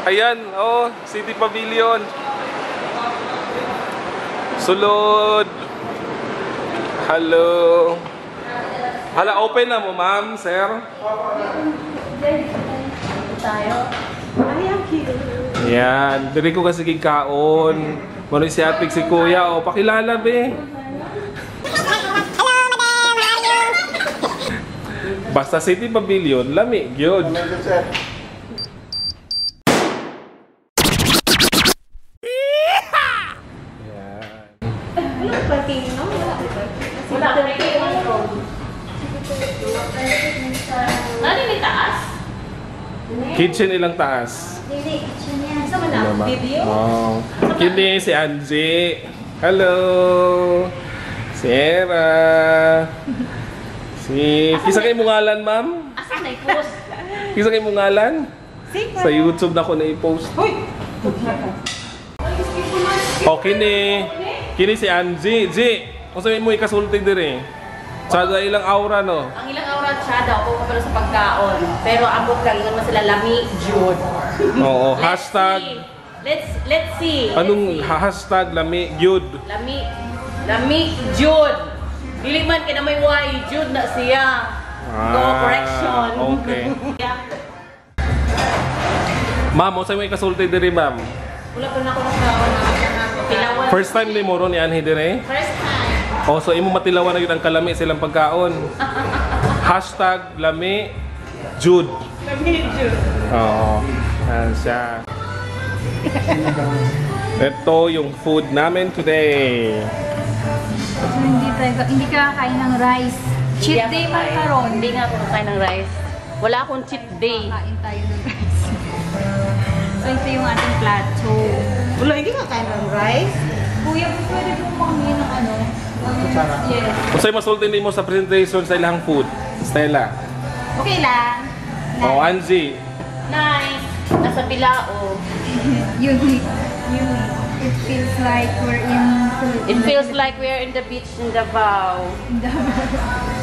Ayan, oh, City Pavilion. Sulod. Hello. Hala, open na mo, ma'am, sir. Tayo. Ay, ang cute. Yan, diri ko kasi kikaon. Mano si atik si kuya, oh, pakilala be. Basta City Pavilion, lami, gyud. Wala parking, no? Wala parking. Ano yung taas? Kitchen ilang taas. Hindi, kitchen yan. Saan na? Video? Oh. Kini si Angie. Hello. Sarah. Kisa kayo mong ngalan, ma'am? Asa na i-post? Kisa kayo mong ngalan? Sa YouTube na ko na i-post. Hoy! Oh, kini si Angie. Kung sabihin mo ikasulti dire. Sada ilang aura, no? Ang ilang aura siya daw kung kapalo sa pagkaon. Pero ambot lang, ingon mo sila lami, Jud. Oo, hashtag. Let's see. Anong hashtag lami, Jud? Lami, Jud. Dili man kaya na may Y, Jud na siya. Go, correction. Okay. Ma'am, kung sabihin mo ikasulti dire, ma'am? Wala pa na ako nakaon. First time ni Moro ni Angie dire? First time. Oh, so imo matilawan na yun ang kalami silang pagkaon. Hashtag lami Jude. Lami Jude. Oo. Yan siya. Ito yung food namin today. Hindi ka kakain ng rice. Cheat day man karon. Hindi nga ako kakain ng rice. Wala akong cheat day. Kain tayo ng rice. So ito yung ating plato. Wala, hindi ka kain ng rice? Kuya, pwede po kami ng ano? Yes. Kung sa'yo masultin mo sa presentation sa ilang food, Stella. Okay lang. Oh, Angie. Nice. Nasa Bilao. Unique. It feels like we're in... It feels like we're in the beach in Davao.